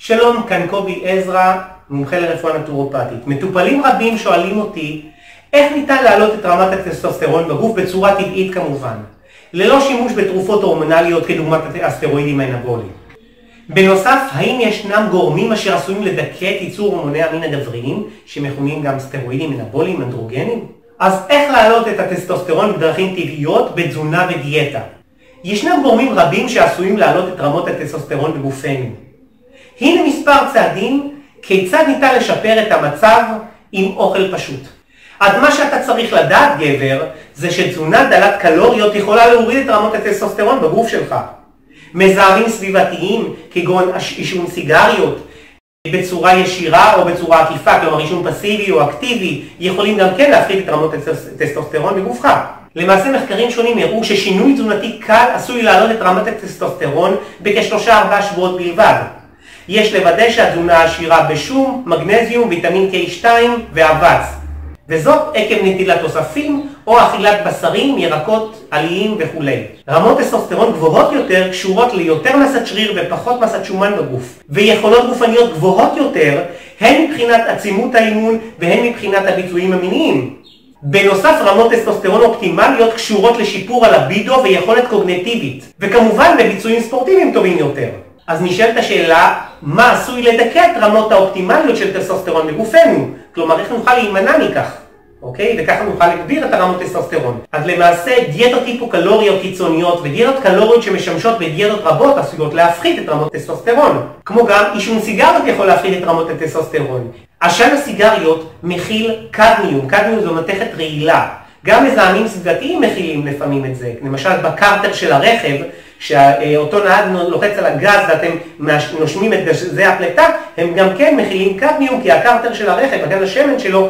שלום, כאן קובי עזרא, מומחה לרפואה נטורופתית. מטופלים רבים שואלים אותי איך ניתן להעלות את רמת הטסטוסטרון בגוף בצורה טבעית כמובן, ללא שימוש בתרופות הורמונליות כדוגמת הסטרואידים האנבוליים. בנוסף, האם ישנם גורמים אשר עשויים לדכא את ייצור הורמוני המין הגבריים, שמכונים גם סטרואידים אנבוליים אנדרוגנים? אז איך להעלות את הטסטוסטרון בדרכים טבעיות, בתזונה ודיאטה? ישנם גורמים רבים שעשויים להעלות את רמות הטסטוסטרון בגופנו. הנה מספר צעדים כיצד ניתן לשפר את המצב עם אוכל פשוט. אז מה שאתה צריך לדעת, גבר, זה שתזונה דלת קלוריות יכולה להוריד את רמות הטסטוסטרון בגוף שלך. מזהמים סביבתיים כגון עישון סיגריות בצורה ישירה או בצורה עקיפה, כלומר עישון פסיבי או אקטיבי, יכולים גם כן להפחית את רמות הטסטוסטרון בגופך. למעשה מחקרים שונים הראו ששינוי תזונתי קל עשוי להעלות את רמת הטסטוסטרון בכ3-4 שבועות בלבד. יש לוודא שהתזונה עשירה בשום, מגנזיום, ויטמין K2 ואבץ. וזאת עקב נטילת תוספים או אכילת בשרים, ירקות, עליים וכו'. רמות טסטוסטרון גבוהות יותר קשורות ליותר מסת שריר ופחות מסת שומן בגוף, ויכולות גופניות גבוהות יותר הן מבחינת עצימות האימון והן מבחינת הביצועים המיניים. בנוסף, רמות טסטוסטרון אופטימליות קשורות לשיפור הלבידו ויכולת קוגניטיבית, וכמובן בביצועים ספורטיביים טובים יותר. אז נשאלת השאלה, מה עשוי לדכא את רמות האופטימליות של טסטוסטרון בגופנו? כלומר, איך נוכל להימנע מכך? אוקיי? וככה נוכל להגביר את הרמות טסטוסטרון. אז למעשה, דיאטות היפוקלוריות קיצוניות ודיאטות קלוריות שמשמשות בדיאטות רבות עשויות להפחית את רמות טסטוסטרון. כמו גם עישון סיגריות יכול להפחית את רמות הטסטוסטרון. עשן הסיגריות מכיל קדמיום. קדמיום זו מתכת רעילה. גם מזהמים סביבתיים מכילים לפעמים את זה. למשל בקרטר של הרכב, שאותו נהג לוחץ על הגז ואתם נושמים את גזי הפלטה, הם גם כן מכילים קדמיום, כי הקרטר של הרכב, הגז השמן שלו,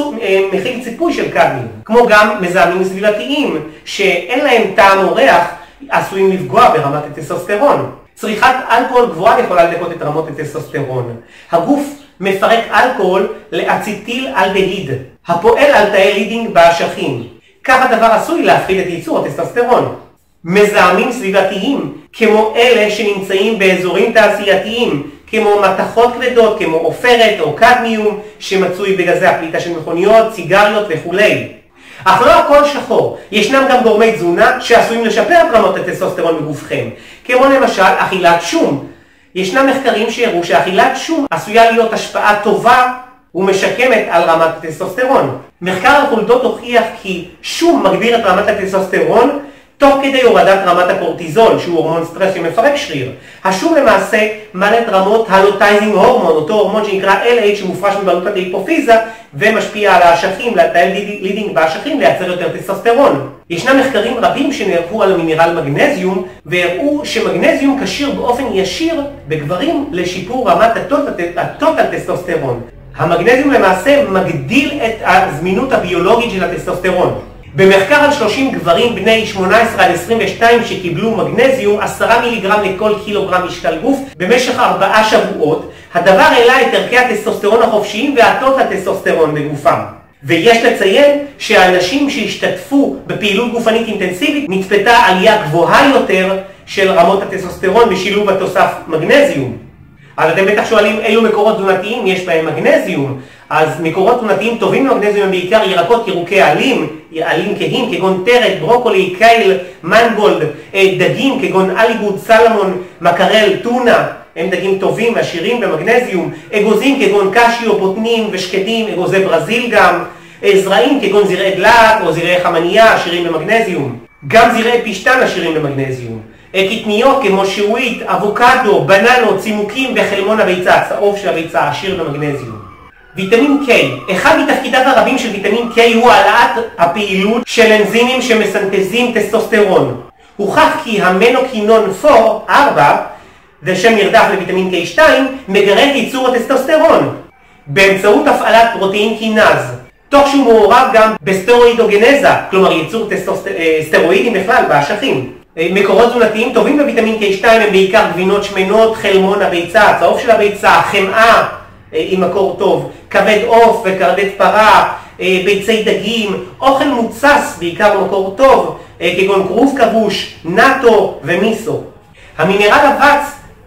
מכיל ציפוי של קדמיום. כמו גם מזהמים סביבתיים, שאין להם טעם או ריח, עשויים לפגוע ברמת הטסטוסטרון. צריכת אלכוהול גבוהה יכולה לדכא את רמות הטסטוסטרון. הגוף מפרק אלכוהול לאציטיל אלדהיד, הפועל על תאי לידינג באשכים. כך הדבר עשוי להפחית את ייצור הטסטוסטרון. מזהמים סביבתיים, כמו אלה שנמצאים באזורים תעשייתיים, כמו מתכות כבדות, כמו עופרת או קדמיום, שמצוי בגזי הפליטה של מכוניות, סיגריות וכו'. אך לא הכל שחור, ישנם גם גורמי תזונה שעשויים לשפר את רמות הטסטוסטרון בגופכם, כמו למשל אכילת שום. ישנם מחקרים שהראו שאכילת שום עשויה להיות השפעה טובה ומשקמת על רמת הטסטוסטרון. מחקר על חולדות הוכיח כי שום מגביר את רמת הטסטוסטרון תוך כדי הורדת רמת הקורטיזול, שהוא הורמון סטרס שמפרק שריר. השום למעשה מעלה את רמות הלוטייזינג הורמון, אותו הורמון שנקרא LH שמופרש מבעלות ההיפופיזה ומשפיע על האשכים, לתאי לידינג באשכים לייצר יותר טסטוסטרון. ישנם מחקרים רבים שנערכו על המינרל מגנזיום והראו שמגנזיום קשיר באופן ישיר בגברים לשיפור רמת הטוטל טסטוסטרון. המגנזיום למעשה מגדיל את הזמינות הביולוגית של הטסטוסטרון. במחקר על 30 גברים בני 18 עד 22 שקיבלו מגנזיום 10 מיליגרם לכל קילוגרם משקל גוף במשך 4 שבועות, הדבר העלה את ערכי הטסטוסטרון החופשיים והטוטל טסטוסטרון בגופם. ויש לציין שהאנשים שהשתתפו בפעילות גופנית אינטנסיבית נצפתה עלייה גבוהה יותר של רמות הטסטוסטרון בשילוב התוסף מגנזיום. אז אתם בטח שואלים אילו מקורות תזונתיים יש בהם מגנזיום. אז מקורות תזונתיים טובים למגנזיום הם בעיקר ירקות ירוקי עלים, עלים כהים כגון טרת, ברוקולי, קייל, מנגולד, דגים כגון אליגוד, סלמון, מקרל, טונה, הם דגים טובים עשירים במגנזיום, אגוזים כגון קשיו, בוטנים ושקדים, אגוזי ברזיל גם, זרעים כגון זרעי דלעת או זרעי חמניה עשירים במגנזיום, גם זרעי פשטן עשירים במגנזיום. קטניות כמו שועית, אבוקדו, בננות, צימוקים וחלמון הביצה, הצהוב של הביצה עשיר במגנזיום. ויטמין K, אחד מתפקידיו הרבים של ויטמין K הוא העלאת הפעילות של אנזימים שמסנתזים טסטוסטרון. הוכח כי המנוקינון 4, זה שם נרדף לויטמין K2, מגרה את ייצור הטסטוסטרון באמצעות הפעלת פרוטאין קינז, תוך שהוא מעורב גם בסטרואידוגנזה, כלומר ייצור סטרואידים בכלל באשכים. מקורות תזונתיים טובים בוויטמין K2 הם בעיקר גבינות שמנות, חלמון הביצה, הצהוב של הביצה, חמאה עם מקור טוב, כבד עוף וכרדת פרה, ביצי דגים, אוכל מוצס בעיקר מקור טוב, כגון כרוב כבוש, נאטו ומיסו. המינרל אבץ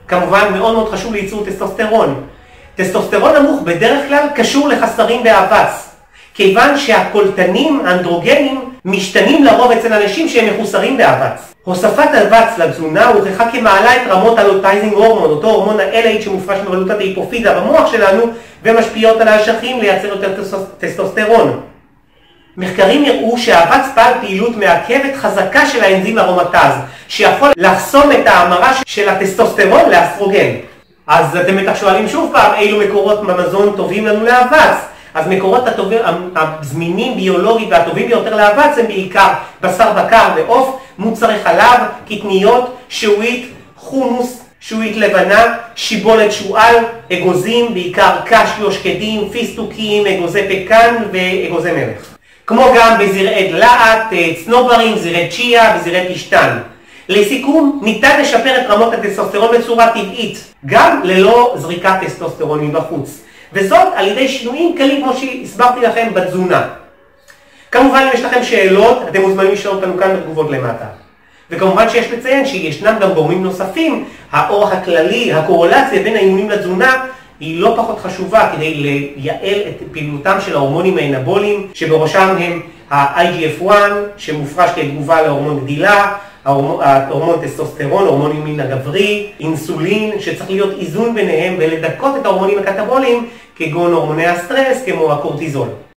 כמובן מאוד מאוד חשוב לייצור טסטוסטרון. טסטוסטרון נמוך בדרך כלל קשור לחסרים באבץ, כיוון שהקולטנים האנדרוגנים משתנים לרוב אצל אנשים שהם מחוסרים באבץ. הוספת אבץ לתזונה הוכחה כמעלה את רמות הלוטייזינג הורמון, אותו הורמון ה-LH שמופרש מבלוטת ההיפופיזה במוח שלנו ומשפיעות על האשכים לייצר יותר טסטוסטרון. מחקרים הראו שהאבץ פעל פעילות מעכבת חזקה של האנזים ארומטז, שיכול לחסום את ההמרה של הטסטוסטרון לאסטרוגן. אז אתם בטח שואלים שוב פעם, אילו מקורות במזון טובים לנו לאבץ? אז מקורות הזמינים ביולוגית והטובים ביותר לאבץ הם בעיקר בשר בקר ועוף, מוצרי חלב, קטניות, שעועית, חומוס, שעועית לבנה, שיבולת שועל, אגוזים, בעיקר קשיו, שקדים, פיסטוקים, אגוזי פקן ואגוזי מלך. כמו גם בזרעי דלעת, צנוברים, זרעי צ'יה וזרעי פשטן. לסיכום, ניתן לשפר את רמות הטסטוסטרון בצורה טבעית, גם ללא זריקת טסטוסטרון מבחוץ. וזאת על ידי שינויים קלים כמו שהסברתי לכם בתזונה. כמובן אם יש לכם שאלות, אתם מוזמנים לשאול אותנו כאן בתגובות למטה. וכמובן שיש לציין שישנם גם גורמים נוספים, האורח הכללי, הקורולציה בין האימונים לתזונה, היא לא פחות חשובה כדי לייעל את פעילותם של ההורמונים האנבוליים, שבראשם הם ה-IGF-1 שמופרש כתגובה להורמון גדילה, ההורמון טסטוסטרון, הורמון המין הגברי, אינסולין, שצריך להיות איזון ביניהם ולדכות את ההורמונים הקטבוליים כגון הורמוני הסטרס כמו הקורטיזול.